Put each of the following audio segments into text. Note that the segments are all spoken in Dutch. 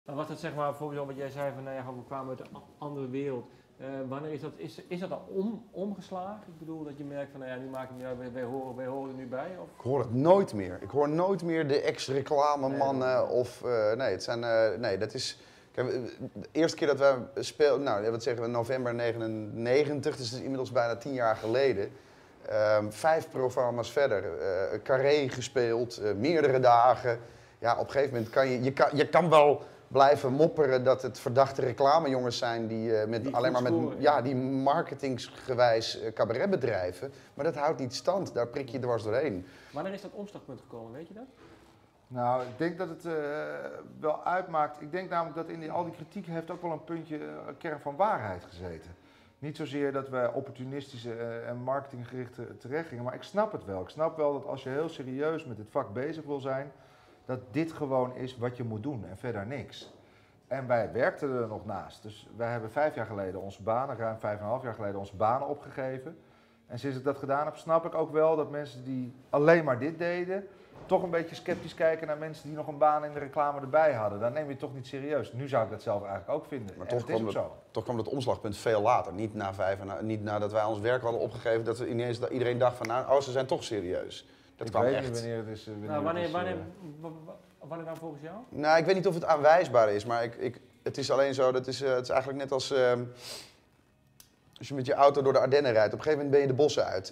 Dan was het zeg maar, volgens wat jij zei van, nou ja, we kwamen uit een andere wereld. Wanneer is dat al omgeslagen? Ik bedoel dat je merkt van, nou ja, nu maken we, wij horen er nu bij? Of? Ik hoor het nooit meer. Ik hoor nooit meer de ex-reclamemannen of... nee, het zijn... nee, dat is... Kijk, de eerste keer dat wij speelden, nou, wat zeggen we, november 99, dus het is inmiddels bijna 10 jaar geleden. 5 programma's verder, Carré gespeeld, meerdere dagen. Ja, op een gegeven moment kan je kan wel blijven mopperen dat het verdachte reclamejongens zijn die, Die alleen maar met scoren, ja, die marketingsgewijs cabaret bedrijven. Maar dat houdt niet stand, daar prik je dwars doorheen. Wanneer is dat omslagpunt gekomen, weet je dat? Nou, ik denk dat het wel uitmaakt. Ik denk namelijk dat in al die kritiek heeft ook wel een puntje, een kern van waarheid gezeten. Niet zozeer dat we opportunistische en marketinggerichte terecht gingen, maar ik snap het wel. Ik snap wel dat als je heel serieus met dit vak bezig wil zijn, dat dit gewoon is wat je moet doen en verder niks. En wij werkten er nog naast. Dus wij hebben 5 jaar geleden onze banen, ruim 5,5 jaar geleden onze banen opgegeven. En sinds ik dat gedaan heb, snap ik ook wel dat mensen die alleen maar dit deden, toch een beetje sceptisch kijken naar mensen die nog een baan in de reclame erbij hadden. Dan neem je het toch niet serieus. Nu zou ik dat zelf eigenlijk ook vinden. Maar toch kwam het omslagpunt veel later. Niet nadat wij ons werk hadden opgegeven, dat we ineens dat iedereen dacht van, nou, ze zijn toch serieus. Dat kwam weet echt. niet wanneer het is. Wanneer dan volgens jou? Nou, ik weet niet of het aanwijsbaar is, maar het is alleen zo, het is eigenlijk net als als je met je auto door de Ardennen rijdt. Op een gegeven moment ben je de bossen uit.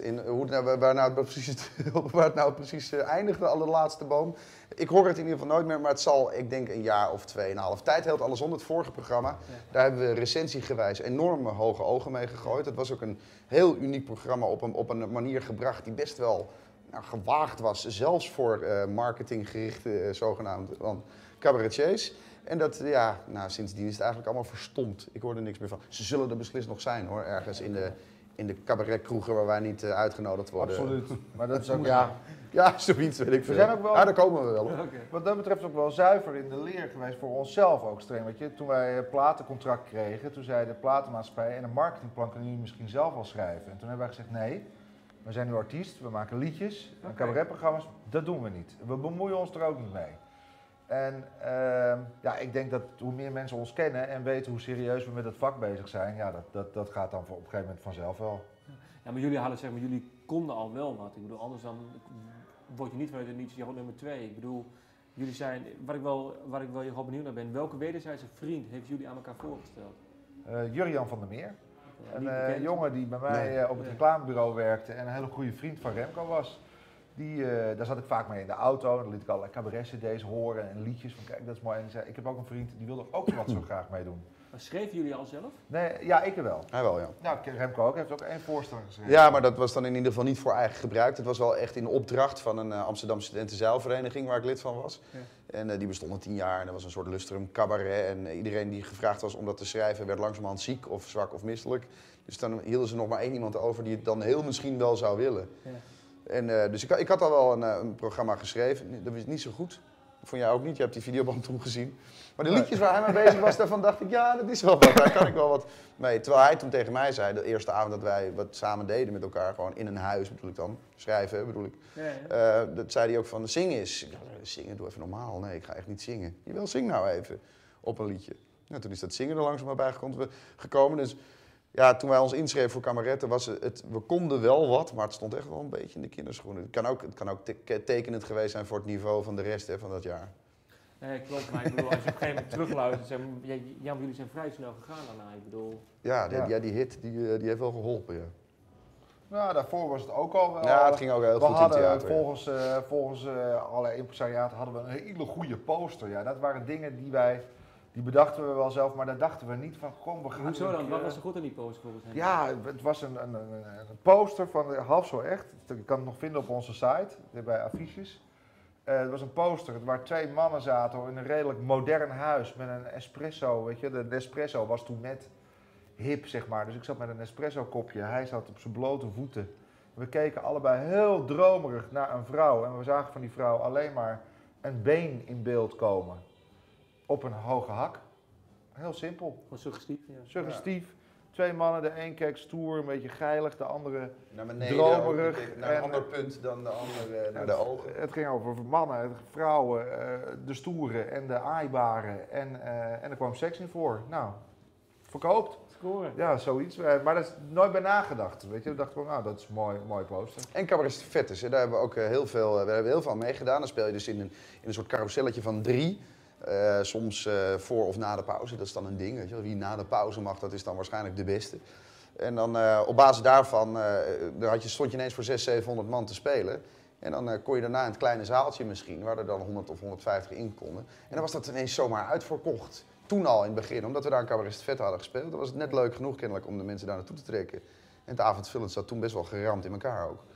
Waar het nou precies eindigt, de allerlaatste boom. Ik hoor het in ieder geval nooit meer, maar het zal, ik denk, een jaar of 2,5. Tijd helpt alles om. Het vorige programma, ja. Daar hebben we recensiegewijs enorme hoge ogen mee gegooid. Het was ook een heel uniek programma op een manier gebracht die best wel gewaagd was. Zelfs voor marketinggerichte zogenaamde cabaretiers. En dat, ja, nou, sindsdien is het eigenlijk allemaal verstomd. Ik hoor er niks meer van. Ze zullen er beslist nog zijn, hoor, ergens in de cabaretkroegen waar wij niet uitgenodigd worden. Absoluut. Maar dat is ook, ja, zoiets weet ik veel. We zijn ook wel, daar komen we wel op. Okay. Wat dat betreft ook wel zuiver in de leer geweest voor onszelf ook streng. Weet je, toen wij een platencontract kregen, toen zei de platenmaatschappij en een marketingplan kunnen jullie misschien zelf wel schrijven. En toen hebben wij gezegd, nee, we zijn nu artiest, we maken liedjes en cabaretprogramma's. Dat doen we niet. We bemoeien ons er ook niet mee. En ja, ik denk dat hoe meer mensen ons kennen en weten hoe serieus we met het vak bezig zijn, ja, dat gaat dan op een gegeven moment vanzelf wel. Ja, maar jullie hadden, zeg maar, jullie konden al wel wat. Ik bedoel, anders dan word je niet vanuit het niets, je wordt nummer 2. Ik bedoel, jullie zijn, waar ik wel heel benieuwd naar ben, welke wederzijdse vriend heeft jullie aan elkaar voorgesteld? Jurjan van der Meer. Ja, een jongen die bij mij op het reclamebureau werkte en een hele goede vriend van Remco was. Daar zat ik vaak mee in de auto en dan liet ik allerlei cabaret-cd's horen en liedjes van kijk, dat is mooi. En zei, ik heb ook een vriend die wilde ook wat zo graag meedoen. Maar schreven jullie al zelf? Nee, ja, ik er wel. Hij wel, ja. Nou, Remco ook, heeft ook 1 voorstelling geschreven. Ja, maar dat was dan in ieder geval niet voor eigen gebruik. Het was wel echt in opdracht van een Amsterdamse studentenzeilvereniging waar ik lid van was. Ja. En die bestond al 10 jaar en dat was een soort lustrum cabaret. En iedereen die gevraagd was om dat te schrijven werd langzamerhand ziek of zwak of misselijk. Dus dan hielden ze nog maar 1 iemand over die het dan heel misschien wel zou willen. Ja. En, dus ik had al wel een programma geschreven, dat was niet zo goed. Vond jij ook niet, je hebt die videoband toen gezien. Maar de liedjes waar hij mee bezig was, daarvan dacht ik, ja, dat is wel wat, daar kan ik wel wat mee. Terwijl hij toen tegen mij zei, de eerste avond dat wij wat samen deden met elkaar, gewoon in een huis bedoel ik dan, schrijven bedoel ik. Ja. Dat zei hij ook van, zing eens. Ik dacht, zingen, doe even normaal. Nee, ik ga echt niet zingen. Jawel, zing nou even op een liedje. Nou, toen is dat zingen er langzaam maar bij gekomen. Dus ja, toen wij ons inschreven voor kameretten, we konden wel wat, maar het stond echt wel een beetje in de kinderschoenen. Het kan ook tekenend geweest zijn voor het niveau van de rest van dat jaar. Nee, klopt, maar ik bedoel, als je op een gegeven moment terugluistert, jullie zijn vrij snel gegaan daarna, ik bedoel. Ja, die hit, die heeft wel geholpen, ja. Nou, daarvoor was het ook al wel. Ja, het ging ook heel goed in theater. Volgens allerlei impresariaten hadden we een hele goede poster. Ja, dat waren dingen die bedachten we wel zelf, maar daar dachten we niet van, kom, we gaan... Hoezo dan? Wat was er goed aan die poster volgens hen? Ja, het was een poster van half zo echt. Je kan het nog vinden op onze site, bij affiches. Het was een poster waar 2 mannen zaten in een redelijk modern huis met een espresso, weet je. De Nespresso was toen net hip, zeg maar. Dus ik zat met een espresso kopje, hij zat op zijn blote voeten. We keken allebei heel dromerig naar een vrouw en we zagen van die vrouw alleen maar een been in beeld komen. Op een hoge hak. Heel simpel. Gewoon suggestief, ja. Suggestief. 2 mannen, de een keek stoer, een beetje geilig, de andere Naar beneden, dromerig. naar een ander punt dan de andere, naar de ogen. Het ging over mannen, vrouwen, de stoeren en de aaibaren en er kwam seks in voor. Nou, verkoopt. Scoren. Ja, zoiets. Maar daar is nooit bij nagedacht. Weet je, we dachten van, nou, dat is een mooi poster. En Cabaret Stafettes, daar hebben we ook heel veel aan meegedaan. Dan speel je dus in een soort carouselletje van 3. Soms voor of na de pauze, dat is dan een ding. Weet je wel. Wie na de pauze mag, dat is dan waarschijnlijk de beste. En dan op basis daarvan stond je ineens voor 600, 700 man te spelen. En dan kon je daarna in het kleine zaaltje misschien, waar er dan 100 of 150 in konden. En dan was dat ineens zomaar uitverkocht. Toen al in het begin, omdat we daar een Cabaret Stafettes hadden gespeeld. Dan was het net leuk genoeg kennelijk om de mensen daar naartoe te trekken. En het avondvullend zat toen best wel geramd in elkaar ook.